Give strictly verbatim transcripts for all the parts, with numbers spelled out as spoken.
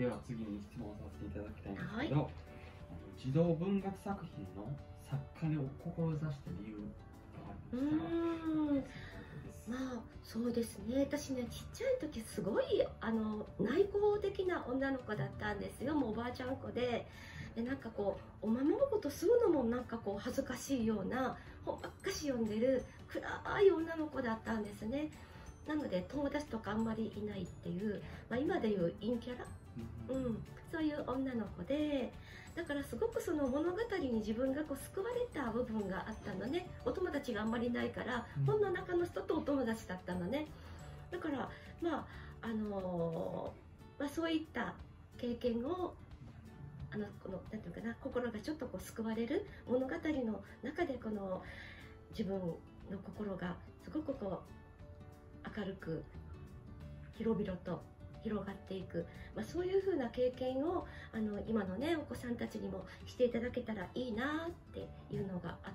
では次に質問させていただきたいんですけど、はい、児童文学作品の作家を志した理由がありましたら。 まあそうですね、私ねちっちゃい時すごいあの内向的な女の子だったんですよ。もうおばあちゃん子で、でなんかこうおままごとするのもなんかこう恥ずかしいような本ばっかし読んでる暗い女の子だったんですね。なので友達とかあんまりいないっていう、まあ、今でいう陰キャラ、うん、そういう女の子で、だからすごくその物語に自分がこう救われた部分があったのね。お友達があんまりないから、うん、本の中の人とお友達だったのね。だからまああのー、まあ、そういった経験をあのこのなんていうかな、心がちょっとこう救われる物語の中でこの自分の心がすごくこう明るく広々と広がっていく、まあ、そういう風な経験をあの今のねお子さんたちにもしていただけたらいいなっていうのがあって、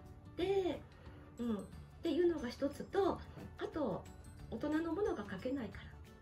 うん、っていうのが一つと、あと大人のものが書けないから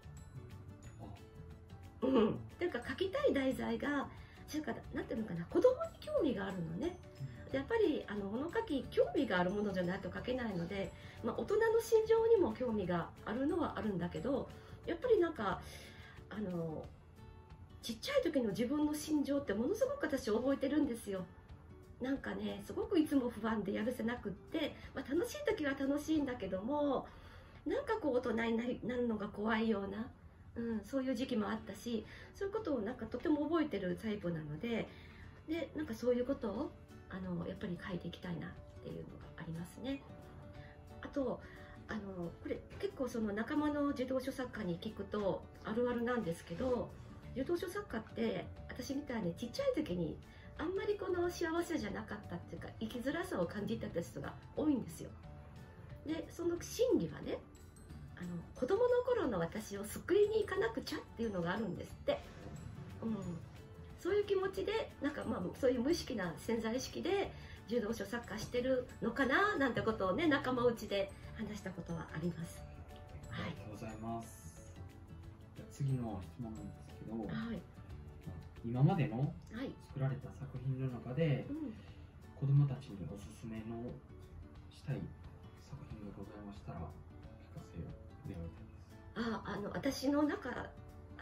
、うん、っていうか書きたい題材がなんかなんていうのかな、子供に興味があるのね。やっぱりあの物書き興味があるものじゃないと書けないので、まあ、大人の心情にも興味があるのはあるんだけど、やっぱりなんかあのちっちゃい時の自分の心情ってものすごく私覚えてるんですよ。なんかねすごくいつも不安でやるせなくって、まあ、楽しい時は楽しいんだけども、なんかこう大人になりなるのが怖いような、うん、そういう時期もあったし、そういうことをなんかとても覚えてるタイプなので、でなんかそういうことをあのやっぱり書いていきたいなっていうのがありますね。あとあのこれ結構その仲間の児童書作家に聞くとあるあるなんですけど、児童書作家って私みたいにちっちゃい時にあんまりこの幸せじゃなかったっていうか生きづらさを感じた人が多いんですよ。でその心理はね、あの子供の頃の私を救いに行かなくちゃっていうのがあるんですって。うん、そういう気持ちでなんかまあそういう無意識な潜在意識で児童書作家してるのかななんてことをね仲間内で話したことはあります。 ありがとうございます。はい、次の質問なんですけど、はい、今までの作られた作品の中で、はい、うん、子どもたちにおすすめのしたい作品がございましたら聞かせ願いたいです。 あ、あの私の中、はい、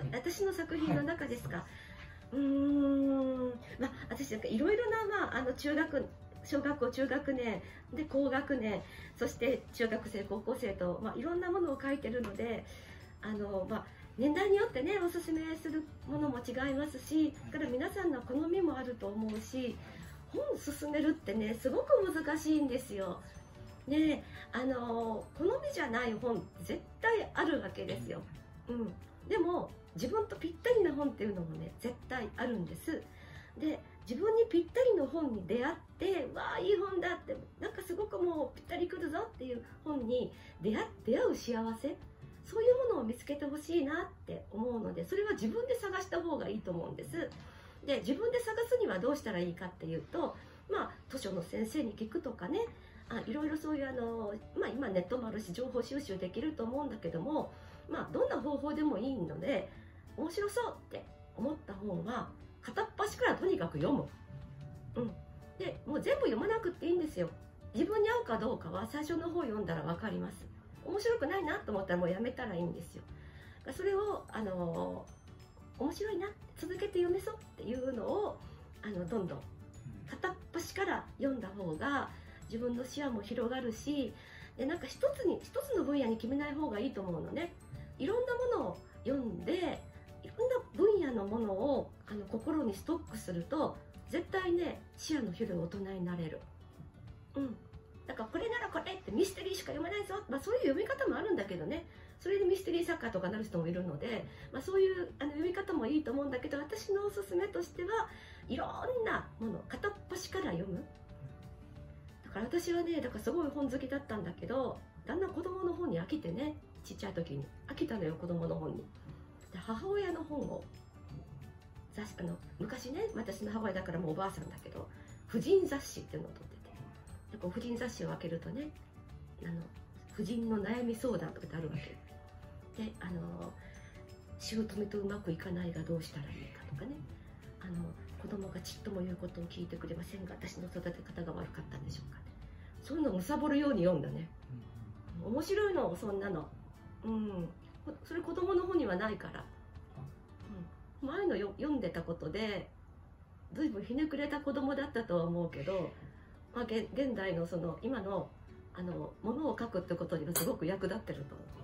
私の作品の中ですか。はい、うーん、まあ私なんかいろいろな、まあ、あの中学小学校中学年で高学年、そして中学生高校生と、まあ、いろんなものを書いてるので、あの、まあ、年代によってねおすすめするものも違いますし、だから皆さんの好みもあると思うし、本進めるってねすごく難しいんですよ。ね、あの好みじゃない本絶対あるわけですよ。うん、でも自分とぴったりな本っていうのもね絶対あるんです。で自分にぴったりの本に出会って、わあいい本だって、なんかすごくもうぴったりくるぞっていう本に出会出会う幸せ、そういうものを見つけてほしいなって思うので、それは自分で探した方がいいと思うんです。で自分で探すにはどうしたらいいかっていうと、まあ図書の先生に聞くとかね、あいろいろそういうあの、まあ、今ネットもあるし情報収集できると思うんだけども、まあ、どんな方法でもいいので面白そうって思った本は片っ端からとにかく読む。うん、でもう全部読まなくていいんですよ。自分に合うかどうかは最初の方読んだら分かります。面白くないなと思ったらもうやめたらいいんですよ。それをあの面白いな続けて読めそうっていうのをあのどんどん片っ端から読んだ方が自分の視野も広がるし、でなんか一つに一つの分野に決めない方がいいと思うのね。いろんなものを読んでいろんな分野のものをあの心にストックすると絶対ね視野の広い大人になれる。うん、だからこれならこれってミステリーしか読めないぞ、まあ、そういう読み方もあるんだけどね、それでミステリー作家とかなる人もいるので、まあ、そういうあの読み方もいいと思うんだけど、私のおすすめとしてはいろんなもの片っ端から読む。だから私はねだからすごい本好きだったんだけど、だんだん子供の本に飽きてね、ちっちゃい時に飽きたのよ子供の本に。で母親の本を雑誌あの昔ね、私の母親だからもうおばあさんだけど婦人雑誌っていうのを取ってて、でこう婦人雑誌を開けるとね、あの婦人の悩み相談とかってあるわけで、あの姑とうまくいかないがどうしたらいいかとかね、あの子供がちっとも言うことを聞いてくれませんが私の育て方が悪かったんでしょうか、ね、そういうのを貪るように読んだね、うん、面白いのそんなの、うん、それ子供の本にはないから、うん、前のよ読んでたことで随分ひねくれた子供だったとは思うけど、まあ、現代のその今のあのものを書くってことにはすごく役立ってると思う。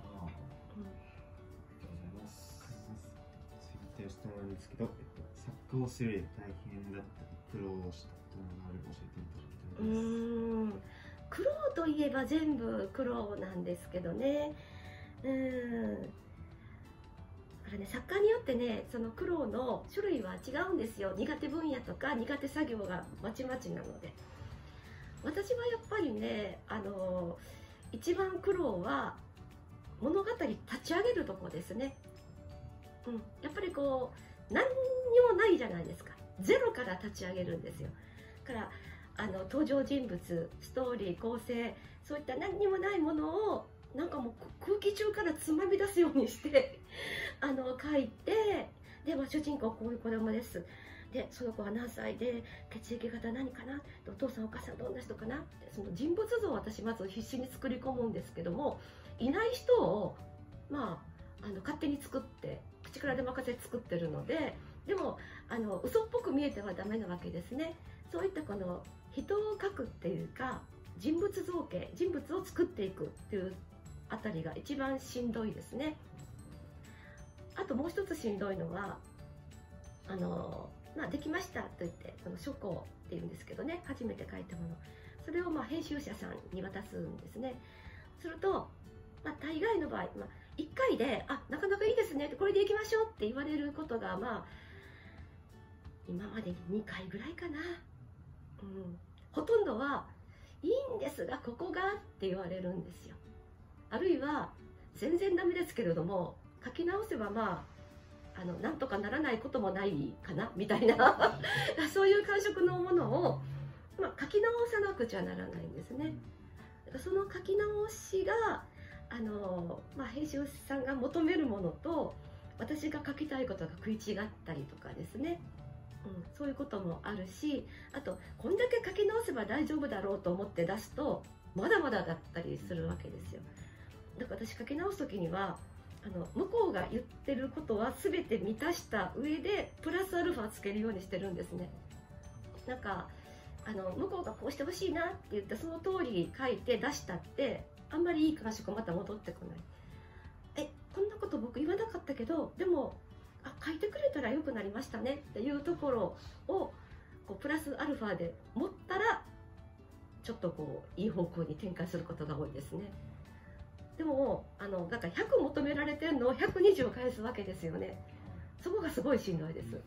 質問なんですけど、えっと、作家をする大変だったり苦労したことがあれば教えていただきたいです。 うーん、苦労といえば全部苦労なんですけどね。うーん、だからね、作家によってね、その苦労の種類は違うんですよ。苦手分野とか苦手作業がまちまちなので。私はやっぱりね、あの一番苦労は物語立ち上げるところですね。うん、やっぱりこう何にもないじゃないですか。ゼロから立ち上げるんですよ。だからあの登場人物、ストーリー、構成、そういった何にもないものをなんかもう空気中からつまみ出すようにしてあの書いて、で、まあ、主人公こういう子供です。で、その子は何歳で血液型何かな、お父さんお母さんどんな人かなって、その人物像を私まず必死に作り込むんですけども、いない人をまああの勝手に作って口からで任せ作ってるので、でもあの嘘っぽく見えてはダメなわけですね。そういったこの人を描くっていうか人物造形、人物を作っていくっていうあたりが一番しんどいですね。あともう一つしんどいのはあの、まあ、できましたと言ってこの書稿っていうんですけどね、初めて書いたもの、それをまあ編集者さんに渡すんですね。すると、まあ、大概の場合、まあいっかいで、あ、なかなかいいですね、これでいきましょうって言われることが、まあ、今までににかいぐらいかな。うん。ほとんどは、いいんですが、ここがって言われるんですよ。あるいは、全然ダメですけれども、書き直せば、まあ、あの、なんとかならないこともないかな、みたいな、そういう感触のものを、まあ、書き直さなくちゃならないんですね。その書き直しが、あのまあ、編集さんが求めるものと私が書きたいことが食い違ったりとかですね、うん、そういうこともあるし、あとこんだけ書き直せば大丈夫だろうと思って出すとまだまだだったりするわけですよ。だから私書き直す時にはあの向こうが言ってることは全て満たした上でプラスアルファつけるようにしてるんですね。なんかあの向こうがこうしてほしいなって言ってその通り書いて出したってあんまりいい感触また戻ってこない。え、こんなこと僕言わなかったけど、でもあ書いてくれたらよくなりましたねっていうところをこうプラスアルファで持ったらちょっとこういい方向に展開することが多いですね。でもあのなんかひゃく求められてるのをひゃくにじゅう返すわけですよね。そこがすごいしんどいです。うん、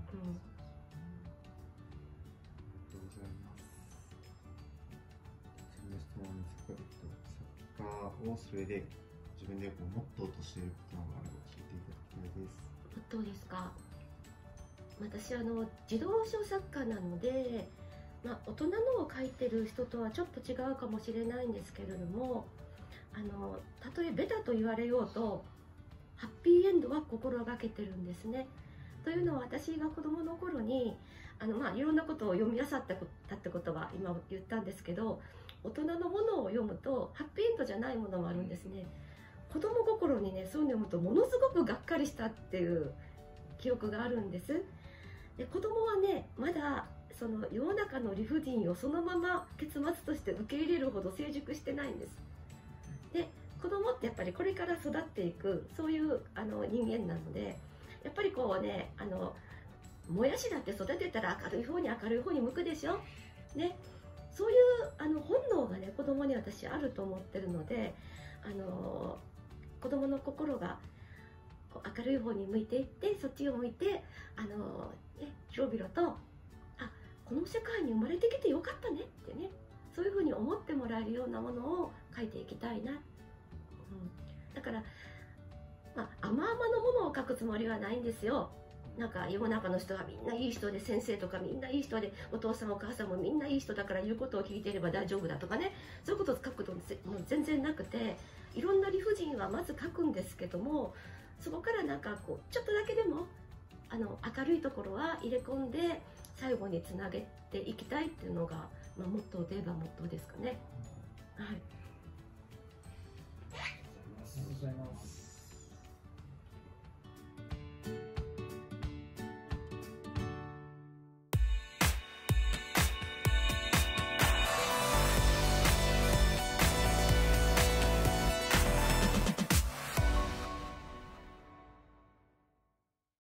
をする上で自分でこうモットーとしていることがあれば教えていただきたいです。 モットーですか。私あの児童書作家なので、まあ、大人のを書いてる人とはちょっと違うかもしれないんですけれども、あのたとえベタと言われようとハッピーエンドは心がけてるんですね。というのは私が子どもの頃にあの、まあ、いろんなことを読み漁ったってことは今言ったんですけど、大人のものを読むとハッピーエンドじゃないものもあるんですね。子供心にねそういうの読むとものすごくがっかりしたっていう記憶があるんです。で子供はねまだその世の中の理不尽をそのまま結末として受け入れるほど成熟してないんです。で子供ってやっぱりこれから育っていくそういうあの人間なので、やっぱりこうねあのもやしだって育てたら明るい方に明るい方に向くでしょ。ね、そういうあの本能がね子供に私あると思ってるので、あの子供の心がこう明るい方に向いていってそっちを向いてあの、ね、広々とあこの世界に生まれてきてよかったねってね、そういうふうに思ってもらえるようなものを書いていきたいな、うん、だから、まあ、甘々のものを書くつもりはないんですよ。なんか世の中の人はみんないい人で、先生とかみんないい人で、お父さんお母さんもみんないい人だから言うことを聞いていれば大丈夫だとかね、そういうことを書くことも全然なくて、いろんな理不尽はまず書くんですけども、 そこからなんかこうちょっとだけでもあの明るいところは入れ込んで最後につなげていきたいっていうのが、まあ、モットーといえばモットーですかね。はい。 ありがとうございます。